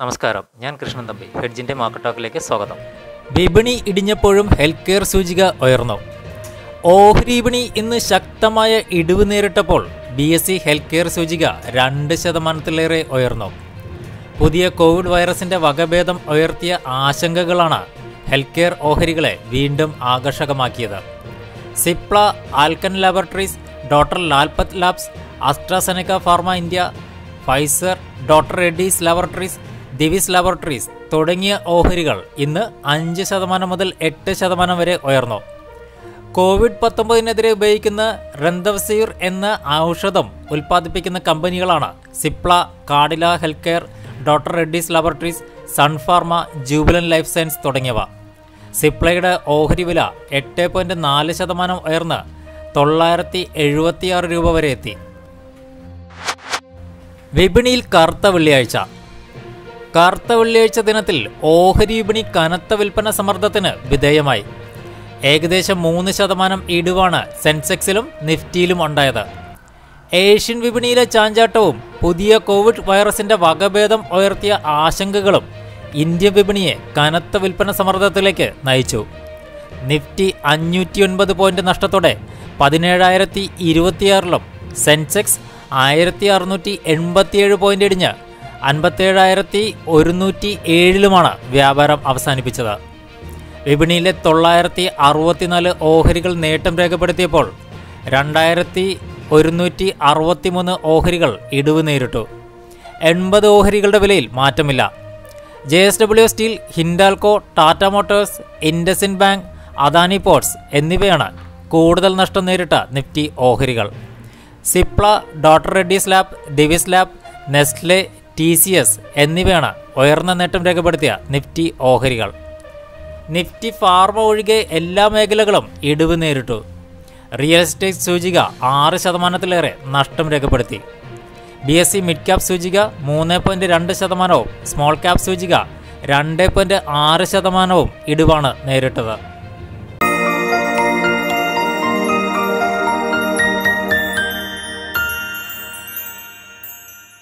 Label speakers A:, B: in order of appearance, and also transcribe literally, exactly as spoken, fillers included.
A: നമസ്കാരം, ഞാൻ കൃഷ്ണൻ തമ്പി. ഹെഡ്ജിൻ്റെ മാർക്കറ്റ് ടോക്കിലേക്ക് സ്വാഗതം. വിപണി ഇടിഞ്ഞപ്പോഴും ഹെൽത്ത് കെയർ സൂചിക ഉയർന്നു. ഓഹരി വിപണി ഇന്ന് ശക്തമായ ഇടിവ് നേരിട്ടപ്പോൾ B S E health care സൂചിക രണ്ട് ശതമാനത്തിലേറെ ഉയർന്നു. പുതിയ കോവിഡ് വൈറസിന്റെ വകഭേദം ഉയർത്തിയ ആശങ്കകളാണ് ഹെൽത്ത് കെയർ ഓഹരികളെ വീണ്ടും ആകർഷകമാക്കിയത്. Cipla, Alkem laboratories, doctor Lalpath labs, AstraZeneca pharma India, Pfizer, doctor Reddy's laboratories, Divi's laboratories തുടങ്ങിയ ഓഹരികൾ ഇന്ന് അഞ്ച് ശതമാനം മുതൽ എട്ട് ശതമാനം വരെ ഉയർന്നു. കോവിഡ് പത്തൊമ്പതിനെതിരെ ഉപയോഗിക്കുന്ന റെംദെസിവിർ എന്ന ഔഷധം ഉൽപ്പാദിപ്പിക്കുന്ന കമ്പനികളാണ് Cipla, Cadila health care, doctor Reddy's laboratories, Sun Pharma, Jubilant life science തുടങ്ങിയവ. സിപ്ലയുടെ ഓഹരി വില എട്ട് പോയിന്റ് നാല് ശതമാനം ഉയർന്ന് തൊള്ളായിരത്തി എഴുപത്തിയാറ് രൂപ വരെ എത്തി. വിപണിയിൽ കറുത്ത വെള്ളിയാഴ്ച. കറുത്ത വെള്ളിയാഴ്ച ദിനത്തിൽ ഓഹരി വിപണി കനത്ത വിൽപ്പന സമ്മർദ്ദത്തിന് വിധേയമായി. ഏകദേശം മൂന്ന് ശതമാനം ഇടിവാണ് സെൻസെക്സിലും നിഫ്റ്റിയിലും ഉണ്ടായത്. ഏഷ്യൻ വിപണിയിലെ ചാഞ്ചാട്ടവും പുതിയ കോവിഡ് വൈറസിന്റെ വകഭേദം ഉയർത്തിയ ആശങ്കകളും ഇന്ത്യൻ വിപണിയെ കനത്ത വിൽപ്പന സമ്മർദ്ദത്തിലേക്ക് നയിച്ചു. നിഫ്റ്റി അഞ്ഞൂറ്റി ഒൻപത് പോയിന്റ് നഷ്ടത്തോടെ പതിനേഴായിരത്തി ഇരുപത്തിയാറിലും സെൻസെക്സ് ആയിരത്തി അറുന്നൂറ്റി എൺപത്തിയേഴ് പോയിന്റ് ഇടിഞ്ഞ് അൻപത്തേഴായിരത്തി ഒരുന്നൂറ്റി ഏഴിലുമാണ് വ്യാപാരം അവസാനിപ്പിച്ചത്. വിപണിയിലെ തൊള്ളായിരത്തി അറുപത്തിനാല് ഓഹരികൾ നേട്ടം രേഖപ്പെടുത്തിയപ്പോൾ രണ്ടായിരത്തി ഒരുന്നൂറ്റി അറുപത്തിമൂന്ന് ഓഹരികൾ ഇടിവ് നേരിട്ടു. എൺപത് ഓഹരികളുടെ വിലയിൽ മാറ്റമില്ല. J S W steel, Hindalco, Tata motors, IndusInd bank, Adani ports എന്നിവയാണ് കൂടുതൽ നഷ്ടം നേരിട്ട നിഫ്റ്റി ഓഹരികൾ. Cipla, doctor Reddy's lab, Divi's lab, Nestle, T C S എന്നിവയാണ് ഉയർന്ന നേട്ടം രേഖപ്പെടുത്തിയ നിഫ്റ്റി ഓഹരികൾ. നിഫ്റ്റി ഫാർമ ഒഴികെ എല്ലാ മേഖലകളും ഇടിവ് നേരിട്ടു. റിയൽ എസ്റ്റേറ്റ് സൂചിക ആറ് ശതമാനത്തിലേറെ നഷ്ടം രേഖപ്പെടുത്തി. B S E mid cap സൂചിക മൂന്ന് പോയിന്റ് രണ്ട് ശതമാനവും സ്മോൾ ക്യാപ് സൂചിക രണ്ട് പോയിന്റ് ആറ് ശതമാനവും ഇടിവാണ് നേരിട്ടത്.